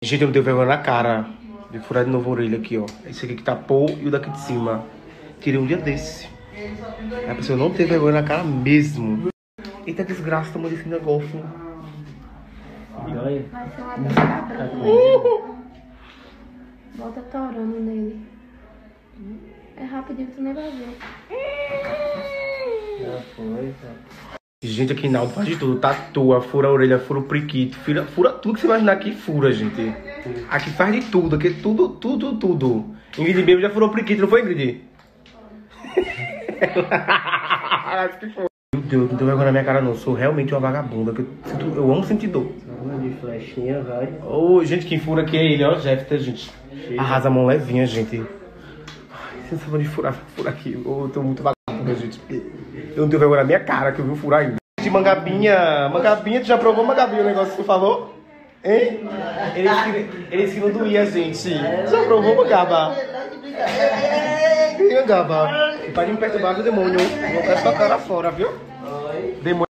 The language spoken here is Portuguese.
Gente, eu não tenho vergonha na cara de furar de novo a orelha aqui, ó. Esse aqui que tapou e o daqui de cima. Tirei um dia desse. A pessoa não tem vergonha na cara mesmo. Eita desgraça, tomou desse negócio. Vai ser uma cabra. Bota torando nele. É rapidinho, tu nem vai ver. Já foi, tá. Gente, aqui Naldo faz de tudo. Tatua, fura a orelha, fura o priquito. Fura tudo que você imaginar aqui, fura, gente. Aqui faz de tudo. Aqui tudo. Ingrid mesmo já furou o priquito, não foi, Ingrid? Meu Deus, não tenho vergonha na minha cara não. Eu sou realmente uma vagabunda. Eu amo sentir dor. De flechinha, vai. Ô, gente, quem fura aqui é ele, ó, Jeffter, gente. Arrasa a mão levinha, gente. Ai, sensação de furar aqui. Eu tô muito vagabunda, gente. Eu não tenho vergonha na minha cara que eu vi furar ainda. De Mangabinha, tu já provou Mangabinha o negócio que tu falou? Hein? Eles que não doía, gente. Já provou Mangaba? Mangaba. Para de me perturbar do demônio. Vou colocar sua cara fora, viu? Demônio.